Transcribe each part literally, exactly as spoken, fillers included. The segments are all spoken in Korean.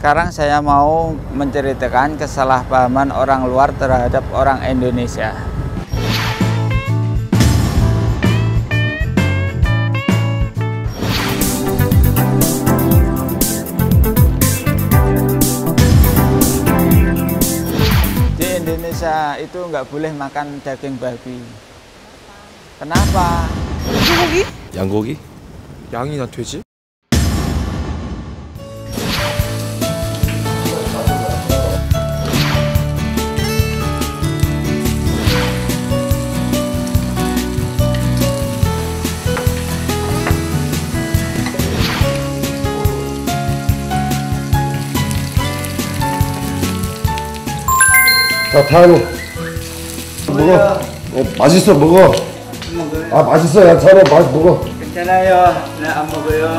Sekarang saya mau menceritakan kesalahpahaman orang luar terhadap orang Indonesia. Di Indonesia itu nggak boleh makan daging babi. Kenapa? 소고기? 양고기? 양이나 돼지? 자, 타니 먹어. 어, 맛있어, 먹어. 아, 맛있어. 야, 타니 맛 먹어. 괜찮아요. 네, 안 먹어요.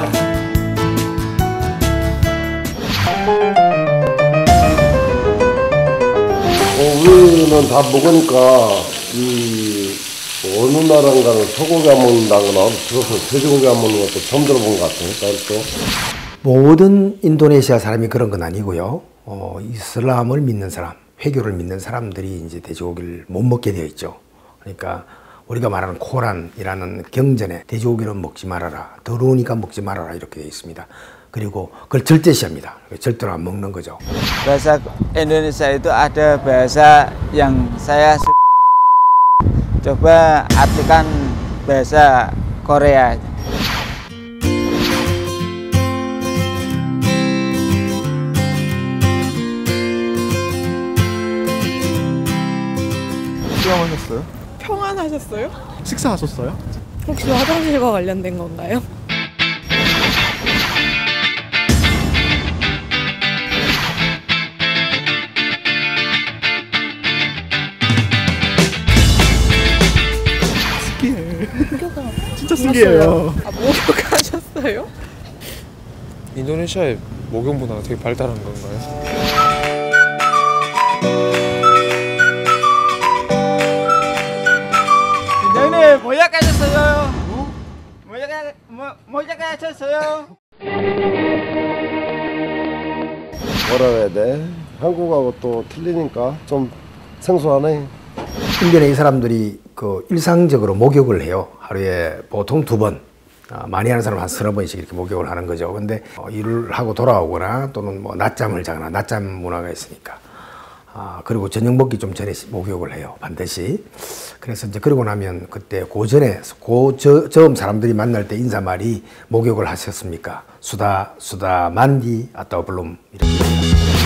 어, 우리는 다 먹으니까 이 어느 나라인가는 소고기 안 먹는다거나 들어서 돼지고기 안 먹는 것도 처음 들어본 것 같아요. 또 모든 인도네시아 사람이 그런 건 아니고요. 어, 이슬람을 믿는 사람, 회교를 믿는 사람들이 이제 돼지고기를 못 먹게 되어 있죠. 그러니까 우리가 말하는 코란이라는 경전에 돼지고기는 먹지 말아라, 더러우니까 먹지 말아라 이렇게 되어 있습니다. 그리고 그걸 절제시합니다. 절대로 안 먹는 거죠. Bahasa Indonesia itu ada bahasa yang saya coba artikan bahasa Korea. 수영하셨어요? 평안하셨어요? 식사하셨어요? 혹시 화장실과 관련된 건가요? 신기해. 목욕을 진짜 신기해요. 아, 목욕하셨어요? 인도네시아의 목욕 문화가 되게 발달한 건가요? Ini moyak aja saya. Moyak moyak aja saya. 뭐라 해야 돼? 한국하고 또 틀리니까 좀 생소하네. 인도네시아 사람들이 그 일상적으로 목욕을 해요. 하루에 보통 두 번. 아, 많이 하는 사람은 한 서너 번씩 이렇게 목욕을 하는 거죠. 근데 어, 일을 하고 돌아오거나 또는 뭐 낮잠을 자거나 낮잠 문화가 있으니까. 아, 그리고 저녁 먹기 좀 전에 목욕을 해요. 반드시. 그래서 이제 그러고 나면 그때 고전에 고저 처음 사람들이 만날 때 인사말이 목욕을 하셨습니까? 수다 수다 만디 아따 블룸 이렇게.